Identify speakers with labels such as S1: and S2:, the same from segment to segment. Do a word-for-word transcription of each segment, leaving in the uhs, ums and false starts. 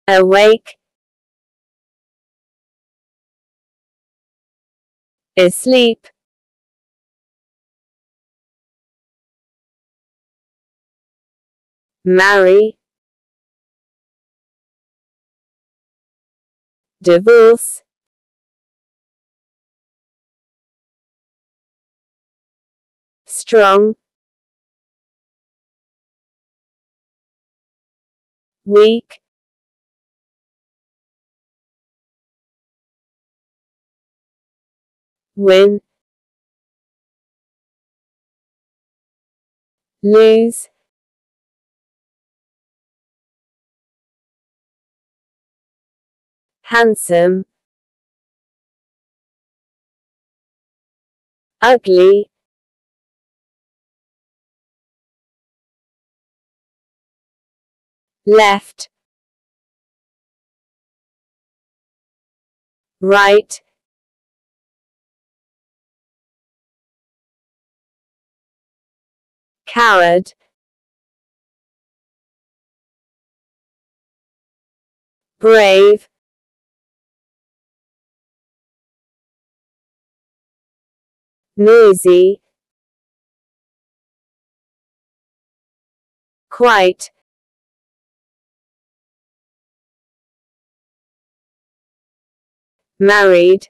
S1: awake, asleep, marry, divorce, strong, weak, win, lose, handsome, ugly, left, right, coward, brave, noisy, quite, married,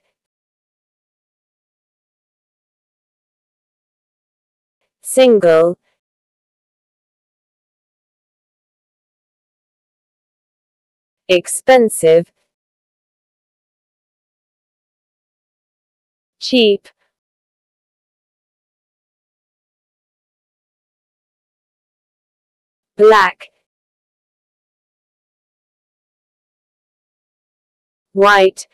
S1: single, expensive, cheap, black, white,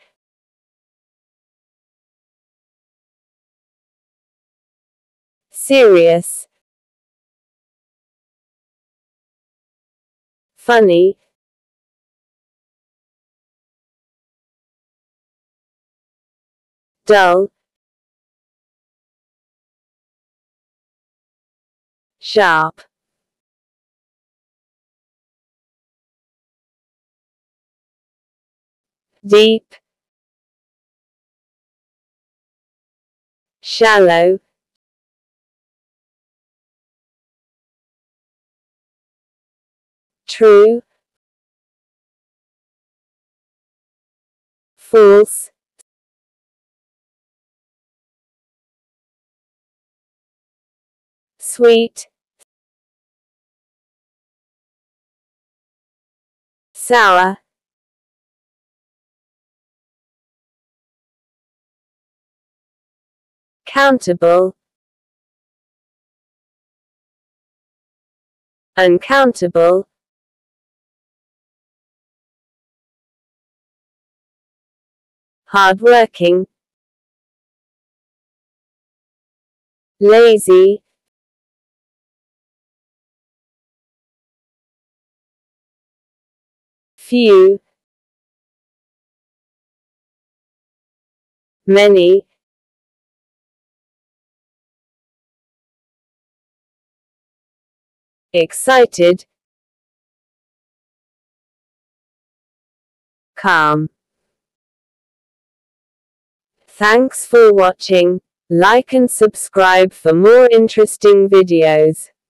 S1: serious, funny, dull, sharp, deep, shallow, true, false, sweet, sour, countable, uncountable, hardworking, lazy, few, many, excited, calm. Thanks for watching. Like and subscribe for more interesting videos.